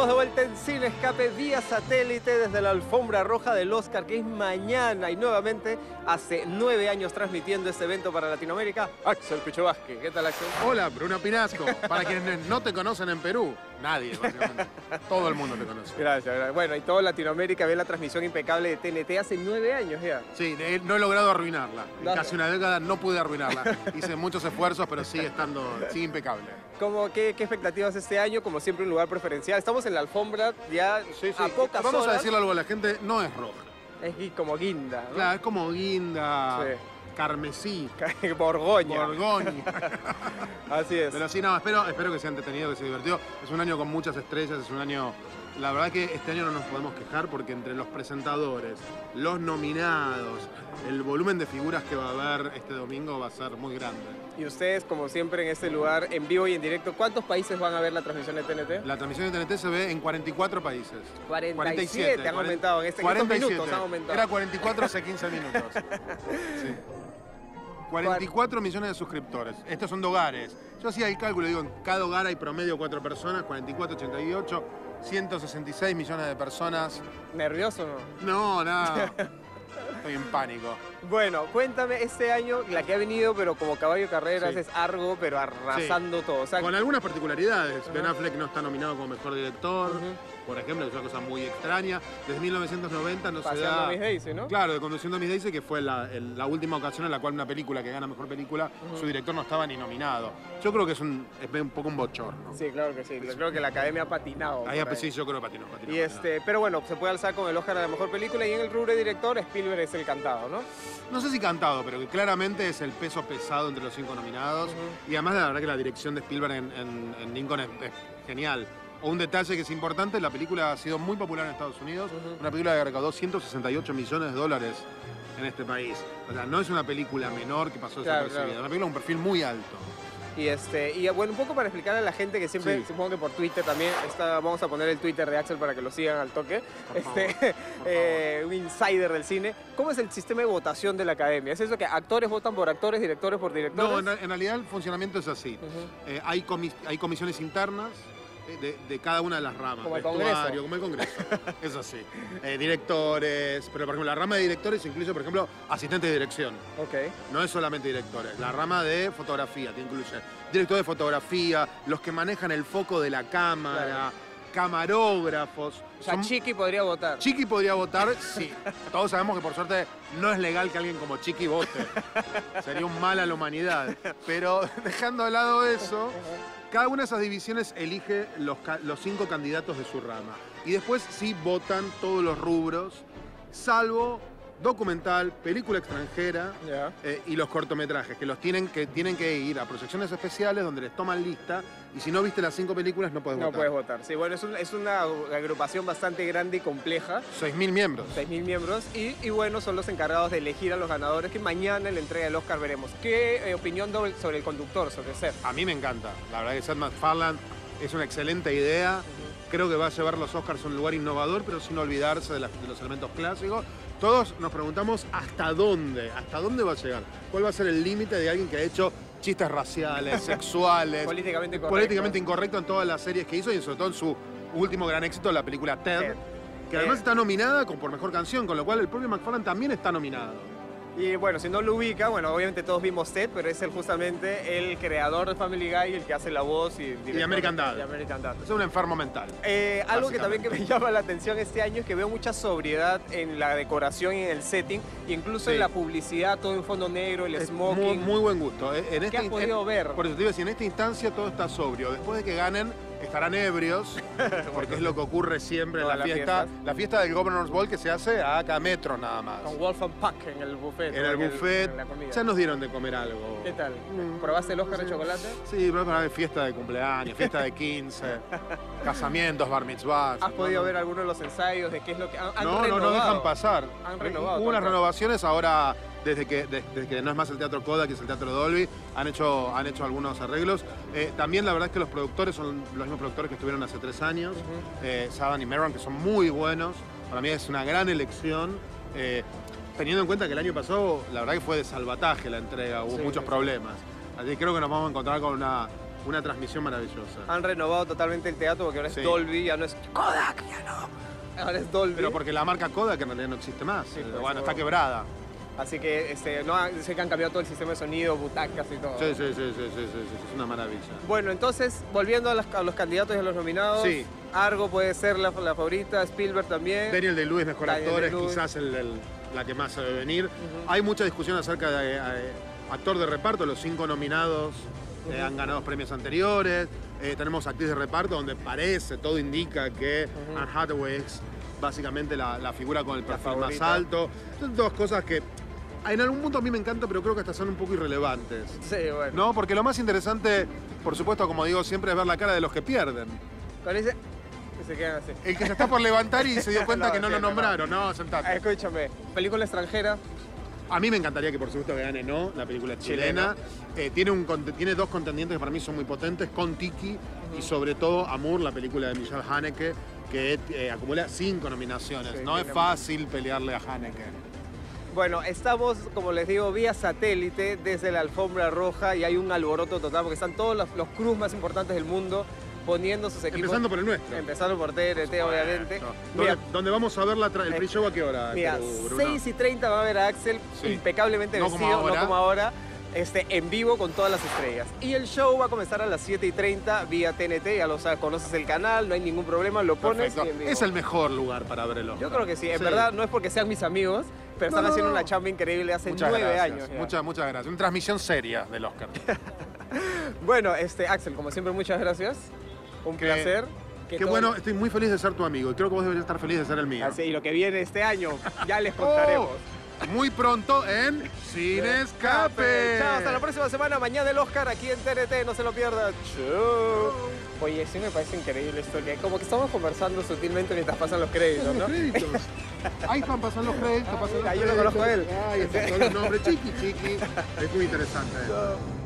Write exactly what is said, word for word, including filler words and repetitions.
Estamos de vuelta en Cine Escape vía satélite desde la alfombra roja del Oscar, que es mañana, y nuevamente hace nueve años transmitiendo este evento para Latinoamérica, Axel Picho Vázquez. ¿Qué tal, Axel? Hola, Bruno Pinasco. Para quienes no te conocen en Perú, nadie, básicamente. Todo el mundo te conoce. Gracias, gracias. Bueno, y toda Latinoamérica ve la transmisión impecable de T N T hace nueve años ya. Sí, no he logrado arruinarla. En Dale. casi una década no pude arruinarla. Hice muchos esfuerzos, pero sigue estando, sigue impecable. ¿Cómo, qué, ¿Qué expectativas este año? Como siempre, un lugar preferencial. Estamos en la alfombra ya Sí, sí. a pocas Vamos horas. a decirle algo a la gente, no es roja. Es gui- como guinda, ¿no? Claro, es como guinda, Sí. carmesí, Borgoña. borgoña. Así es. Pero sí, no, espero, espero que sea entretenido, que sea divertido. Es un año con muchas estrellas, es un año... La verdad que este año no nos podemos quejar porque entre los presentadores, los nominados, el volumen de figuras que va a haber este domingo va a ser muy grande. Y ustedes, como siempre, en este lugar, en vivo y en directo, ¿cuántos países van a ver la transmisión de T N T? La transmisión de T N T se ve en cuarenta y cuatro países. cuarenta y siete han aumentado, en, este, en estos cuarenta y siete. minutos han aumentado. Era cuarenta y cuatro hace quince minutos. Sí. cuarenta y cuatro millones de suscriptores. Estos son de hogares. Yo hacía el cálculo, digo, en cada hogar hay promedio cuatro personas, cuarenta y cuatro, ochenta y ocho, ciento sesenta y seis millones de personas. ¿Nervioso o no? No, nada. Estoy en pánico. Bueno, cuéntame, este año, la que ha venido, pero como caballo de carreras, Sí. es Argo, pero arrasando todo. O sea, Con algunas particularidades. Ajá. Ben Affleck no está nominado como mejor director, Ujú. por ejemplo, que es una cosa muy extraña. Desde mil novecientos noventa no se paseando da... a Miss Daisy, ¿no? Claro, de Conduciendo a Miss Daisy, que fue la, el- la última ocasión en la cual una película que gana mejor película, Ujú. su director no estaba ni nominado. Yo creo que es un, es un poco un bochorno. Sí, claro que sí. Yo creo que la academia ha patinado. Ahí, por ahí. sí, yo creo que patinó, patinó, Y patinó. este, pero bueno, se puede alzar con el Oscar a la mejor película, y en el rubro de director, Spielberg es el cantado, ¿no? No sé si cantado, pero que claramente es el peso pesado entre los cinco nominados. Ujú. Y además, la verdad que la dirección de Spielberg en, en- en Lincoln es, es genial. O un detalle que es importante, la película ha sido muy popular en Estados Unidos. Ujú. Una película que recaudó ciento sesenta y ocho millones de dólares en este país. O sea, no es una película menor que pasó Claro, desapercibida. claro. Es una película con un perfil muy alto. Y este, y bueno, un poco para explicar a la gente que siempre, Sí. supongo que por Twitter también, está, vamos a poner el Twitter de Axel para que lo sigan al toque, Por este, favor, eh, un insider del cine. ¿Cómo es el sistema de votación de la academia? ¿Es eso que actores votan por actores, directores por directores? No, en, en realidad el funcionamiento es así. Ujú. Eh, hay, comis- hay comisiones internas eh, de, de cada una de las ramas. Como el Vestuario, Congreso. Como el Congreso. Es así. Eh, directores, pero por ejemplo la rama de directores incluye, por ejemplo, asistentes de dirección. Ok. No es solamente directores. La rama de fotografía te incluye director de fotografía, los que manejan el foco de la cámara, camarógrafos. O sea, Son- Chiqui podría votar. Chiqui podría votar, sí. Todos sabemos que por suerte no es legal que alguien como Chiqui vote. Sería un mal a la humanidad. Pero dejando de lado eso, cada una de esas divisiones elige los, ca- los cinco candidatos de su rama. Y después sí votan todos los rubros, salvo documental, película extranjera Ya. eh, y los cortometrajes, que los tienen que, tienen que ir a proyecciones especiales donde les toman lista. Y si no viste las cinco películas, no puedes No votar. puedes votar. Sí, bueno, es, un- es una agrupación bastante grande y compleja. seis mil miembros. seis mil miembros, y, y bueno, son los encargados de elegir a los ganadores, que mañana en la entrega del Oscar veremos. ¿Qué eh, opinión doble sobre el conductor, sobre Seth? A mí me encanta. La verdad que Seth MacFarlane es una excelente idea. Creo que va a llevar los Oscars a un lugar innovador, pero sin olvidarse de, las- de los elementos clásicos. Todos nos preguntamos hasta dónde, hasta dónde va a llegar. ¿Cuál va a ser el límite de alguien que ha hecho chistes raciales, sexuales, Políticamente correcto. políticamente incorrecto en todas las series que hizo y sobre todo en su último gran éxito, la película Ted, Ted. que además Eh. está nominada con- por Mejor Canción, con lo cual el propio MacFarlane también está nominado. Y bueno, si no lo ubica, bueno, obviamente todos vimos Ted, pero es el, justamente el creador de Family Guy, el que hace la voz y... director American de- Dad. y American Dad. Es un enfermo mental. Eh, algo que también que me Básicamente. llama la atención este año es que veo mucha sobriedad en la decoración y en el setting, e incluso Sí. en la publicidad, todo en fondo negro, el Es smoking. Muy, muy buen gusto. Eh, En ¿Qué este has in- podido en- ver? Por eso te digo, si en esta instancia todo está sobrio. Después de que ganen, estarán ebrios, porque es lo que ocurre siempre en Todas la las fiesta. fiestas. La fiesta del Governor's Ball que se hace a acá metros nada más. Con Wolf and Puck en el buffet. En ¿no? el buffet. en la comida. Ya nos dieron de comer algo. ¿Qué tal? Mm, ¿Probaste el Oscar de sí. chocolate? Sí, pero para ver fiesta de cumpleaños, fiesta de quince, casamientos, bar mitzvahs. ¿Has podido ver algunos de los ensayos de qué es lo que han, han No, no, renovado? no dejan pasar. Han renovado Hubo todo unas el renovaciones ahora, desde que, de- desde que no es más el Teatro Kodak, que es el Teatro Dolby, han hecho, han hecho algunos arreglos. Eh, también la verdad es que los productores son los mismos productores que estuvieron hace tres años, Ujú. eh, Saban y Meron, que son muy buenos. Para mí es una gran elección. Eh, teniendo en cuenta que el año pasado, la verdad que fue de salvataje la entrega, hubo Sí, muchos sí, sí. problemas. Así que creo que nos vamos a encontrar con una una transmisión maravillosa. Han renovado totalmente el teatro porque ahora es Sí. Dolby, ya no es Kodak, ya no. Ahora es Dolby. Pero porque la marca Kodak en realidad no existe más. Sí, Eh, pues, bueno, está seguro. quebrada. Así que este, no, han- sé que han cambiado todo el sistema de sonido, butacas y todo. Sí, sí, sí, sí, sí, sí, sí, es una maravilla. Bueno, entonces, volviendo a, las- a los candidatos y a los nominados, Sí. Argo puede ser la, la favorita, Spielberg también. Daniel Day-Lewis, mejor Daniel actor, es Day-Lewis. quizás el- el- la que más se debe venir. Ujú. Hay mucha discusión acerca de eh, actor de reparto, los cinco nominados eh, Ujú. han ganado premios anteriores. Eh, tenemos actriz de reparto donde parece, todo indica que Ujú. Anne Hathaway es básicamente la, la figura con el La perfil más favorita. alto. Son dos cosas que en algún punto a mí me encantan, pero creo que hasta son un poco irrelevantes. Sí, bueno. ¿No? Porque lo más interesante, por supuesto, como digo siempre, es ver la cara de los que pierden. Con ese... que se quedan así. El que se está por levantar y se dio cuenta No, que no sí, lo no, no. nombraron. No, Ah, sentate. escúchame, película extranjera. A mí me encantaría que por supuesto que gane No, la película chilena. Eh, tiene, un, cont- tiene dos contendientes que para mí son muy potentes, con Tiki y sobre todo Amour, la película de Michelle Haneke, que eh, acumula cinco nominaciones. Sí, no es tiene- fácil pelearle a Haneke. Bueno, estamos, como les digo, vía satélite desde la alfombra roja y hay un alboroto total porque están todos los, los crews más importantes del mundo poniendo sus equipos. Empezando por el nuestro. Empezando por T N T, obviamente. Bueno, Mira, ¿Dónde, dónde vamos a ver la tra- el Eh, pre-show a qué hora? Mira, Perú, Bruno? seis y treinta va a ver a Axel Sí. impecablemente No como vestido, ahora. no como ahora, este, en vivo con todas las estrellas. Y el show va a comenzar a las siete y treinta vía T N T, ya lo sabes, conoces el canal, no hay ningún problema, lo pones Perfecto. y en vivo. Es el mejor lugar para ver el Oscar. Yo creo que sí, en verdad no es porque sean mis amigos, pero No, están no, haciendo no. una chamba increíble hace Muchas nueve gracias. años. ya. Muchas, muchas gracias. Una transmisión seria del Oscar. Bueno, este, Axel, como siempre, muchas gracias. Un Qué- placer. Que Qué todo- bueno, estoy muy feliz de ser tu amigo y creo que vos deberías estar feliz de ser el mío. Así, y lo que viene este año, ya les contaremos. Oh, muy pronto en Sin Escape. Chao, hasta la próxima semana. Mañana el Oscar aquí en T N T, no se lo pierdan. Chao. Oye, sí me parece increíble esto, que como que estamos conversando sutilmente mientras pasan los créditos, Pasan ¿no? los créditos. Ahí están pasando los créditos, pasan los Ah, yo lo créditos. conozco a él. Ahí están todos los nombres, chiqui, chiqui. Es muy interesante. Chao.